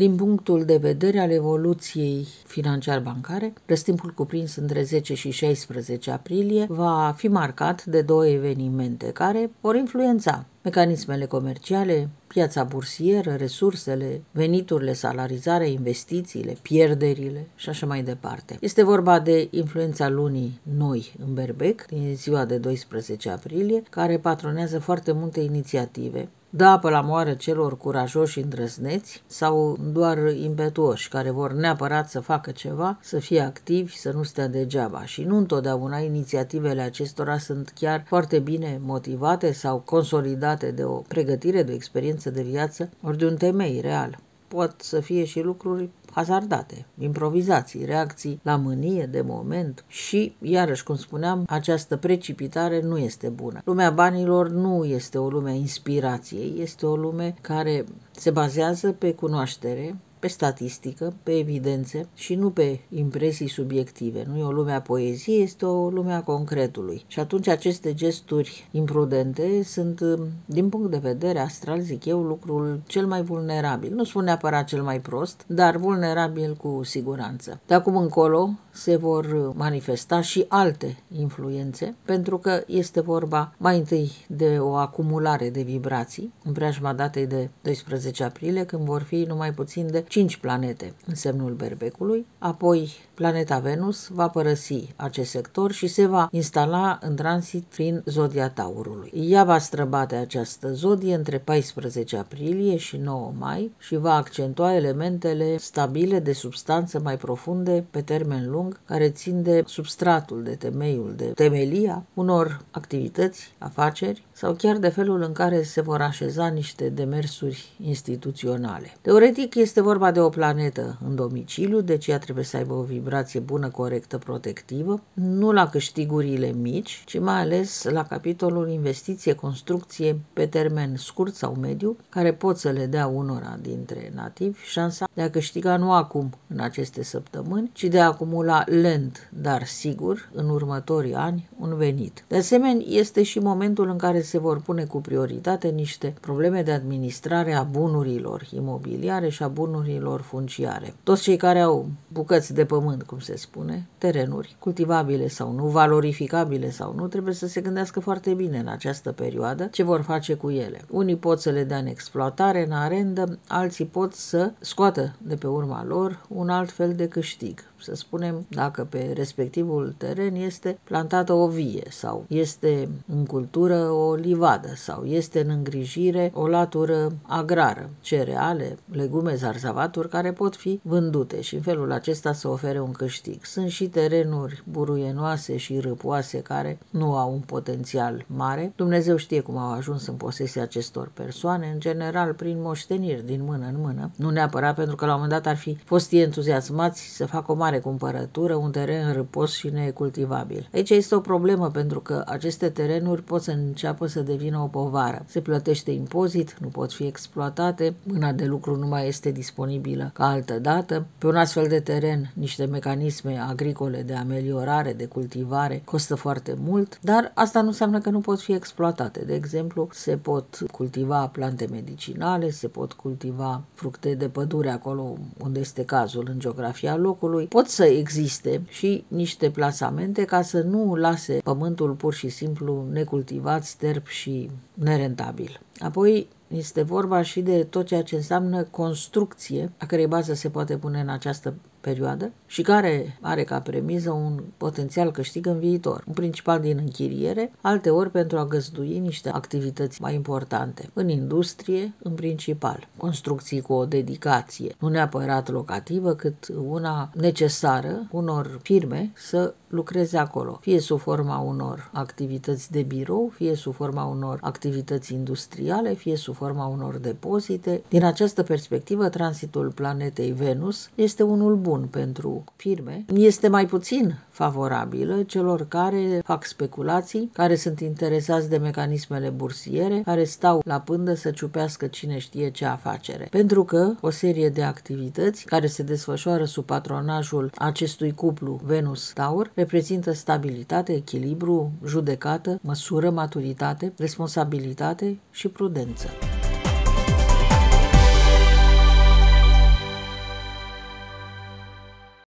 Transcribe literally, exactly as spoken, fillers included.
Din punctul de vedere al evoluției financiar-bancare, răstimpul cuprins între zece și șaisprezece aprilie va fi marcat de două evenimente care vor influența mecanismele comerciale, piața bursieră, resursele, veniturile, salarizarea, investițiile, pierderile și așa mai departe. Este vorba de influența lunii noi în berbec, din ziua de doisprezece aprilie, care patronează foarte multe inițiative. Dă apă la moară celor curajoși și îndrăzneți sau doar impetuoși, care vor neapărat să facă ceva, să fie activi, să nu stea degeaba. Și nu întotdeauna inițiativele acestora sunt chiar foarte bine motivate sau consolidate de o pregătire, de o experiență de viață, ori de un temei real. Pot să fie și lucruri hazardate, improvizații, reacții la mânie de moment și, iarăși, cum spuneam, această precipitare nu este bună. Lumea banilor nu este o lume a inspirației, este o lume care se bazează pe cunoaștere, pe statistică, pe evidențe și nu pe impresii subiective. Nu e o lume a poeziei, este o lume a concretului. Și atunci aceste gesturi imprudente sunt, din punct de vedere astral, zic eu, lucrul cel mai vulnerabil. Nu spun neapărat cel mai prost, dar vulnerabil cu siguranță. De acum încolo se vor manifesta și alte influențe, pentru că este vorba mai întâi de o acumulare de vibrații în preajma datei de doisprezece aprilie, când vor fi numai puțin de cinci planete în semnul Berbecului, apoi planeta Venus va părăsi acest sector și se va instala în tranzit prin zodia Taurului. Ea va străbate această zodie între paisprezece aprilie și nouă mai și va accentua elementele stabile de substanță mai profunde pe termen lung, care țin de substratul, de temeiul, de temelia unor activități, afaceri sau chiar de felul în care se vor așeza niște demersuri instituționale. Teoretic este vorba de o planetă în domiciliu, deci ea trebuie să aibă o vibrație bună, corectă, protectivă, nu la câștigurile mici, ci mai ales la capitolul investiție, construcție pe termen scurt sau mediu, care pot să le dea unora dintre nativi șansa de a câștiga nu acum, în aceste săptămâni, ci de a acumula lent, dar sigur, în următorii ani, un venit. De asemenea, este și momentul în care se vor pune cu prioritate niște probleme de administrare a bunurilor imobiliare și a bunurilor funciare. Toți cei care au bucăți de pământ, cum se spune, terenuri, cultivabile sau nu, valorificabile sau nu, trebuie să se gândească foarte bine în această perioadă ce vor face cu ele. Unii pot să le dea în exploatare, în arendă, alții pot să scoată de pe urma lor un alt fel de câștig. Să spunem, dacă pe respectivul teren este plantată o vie sau este în cultură o livadă sau este în îngrijire o latură agrară, cereale, legume, zarzavaturi care pot fi vândute și în felul acesta să ofere un câștig. Sunt și terenuri buruienoase și râpoase care nu au un potențial mare. Dumnezeu știe cum au ajuns în posesia acestor persoane, în general prin moșteniri din mână în mână, nu neapărat pentru că la un moment dat ar fi fost entuziasmați să facă o mare cumpărătură, un teren râpos și necultivabil. Aici este o problemă pentru că aceste terenuri pot să înceapă să devină o povară. Se plătește impozit, nu pot fi exploatate, mâna de lucru nu mai este disponibilă ca altă dată. Pe un astfel de teren, niște mecanisme agricole de ameliorare, de cultivare, costă foarte mult, dar asta nu înseamnă că nu pot fi exploatate. De exemplu, se pot cultiva plante medicinale, se pot cultiva fructe de pădure acolo unde este cazul în geografia locului. Pot să existe și niște plasamente ca să nu lase pământul pur și simplu necultivat, sterp și nerentabil. Apoi este vorba și de tot ceea ce înseamnă construcție, a cărei bază se poate pune în această perioadă și care are ca premiză un potențial câștig în viitor, în principal din închiriere, alteori pentru a găzdui niște activități mai importante, în industrie în principal, construcții cu o dedicație, nu neapărat locativă, cât una necesară unor firme să lucreze acolo, fie sub forma unor activități de birou, fie sub forma unor activități industriale, fie sub forma unor depozite. Din această perspectivă, tranzitul planetei Venus este unul bun pentru firme, este mai puțin favorabilă celor care fac speculații, care sunt interesați de mecanismele bursiere, care stau la pândă să ciupească cine știe ce afacere. Pentru că o serie de activități care se desfășoară sub patronajul acestui cuplu Venus-Taur reprezintă stabilitate, echilibru, judecată, măsură, maturitate, responsabilitate și prudență.